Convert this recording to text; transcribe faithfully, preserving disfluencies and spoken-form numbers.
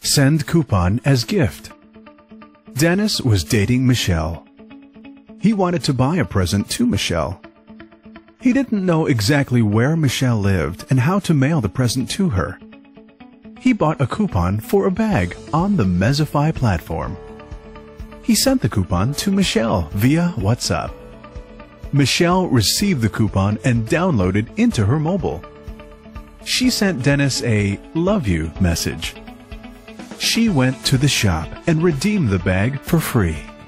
Send coupon as gift. Dennis was dating Michelle. He wanted to buy a present to Michelle. He didn't know exactly where Michelle lived and how to mail the present to her. He bought a coupon for a bag on the Mezzofy platform. He sent the coupon to Michelle via WhatsApp. Michelle received the coupon and downloaded into her mobile. She sent Dennis a "love you" message. She went to the shop and redeemed the bag for free.